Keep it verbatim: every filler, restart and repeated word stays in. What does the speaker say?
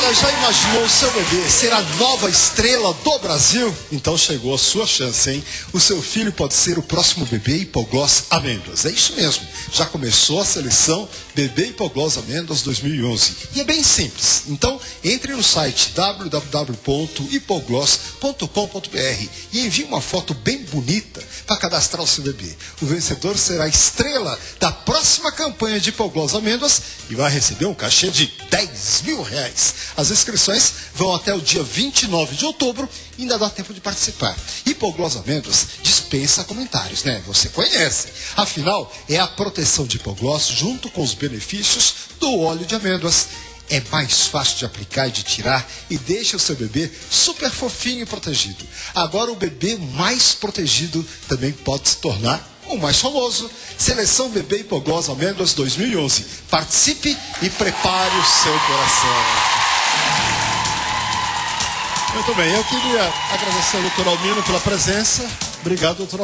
Agora, já imaginou o seu bebê ser a nova estrela do Brasil? Então chegou a sua chance, hein? O seu filho pode ser o próximo bebê Hipogloss Amêndoas. É isso mesmo. Já começou a seleção Bebê Hipogloss Amêndoas dois mil e onze. E é bem simples. Então, entre no site w w w ponto hipogloss ponto com ponto b r e envie uma foto bem bonita para cadastrar o seu bebê. O vencedor será a estrela da próxima campanha de Hipogloss Amêndoas e vai receber um cachê de dez mil reais. As inscrições vão até o dia vinte e nove de outubro e ainda dá tempo de participar. Hipogloss Amêndoas dispensa comentários, né? Você conhece. Afinal, é a proteção de hipogloss junto com os benefícios do óleo de amêndoas. É mais fácil de aplicar e de tirar e deixa o seu bebê super fofinho e protegido. Agora o bebê mais protegido também pode se tornar o mais famoso. Seleção Bebê Hipogloss Amêndoas dois mil e onze. Participe e prepare o seu coração. Muito bem, eu queria agradecer ao doutor Almino pela presença. Obrigado, doutor